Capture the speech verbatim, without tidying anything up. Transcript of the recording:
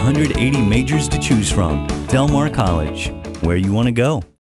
hundred eighty majors to choose from. Del Mar College, where you want to go.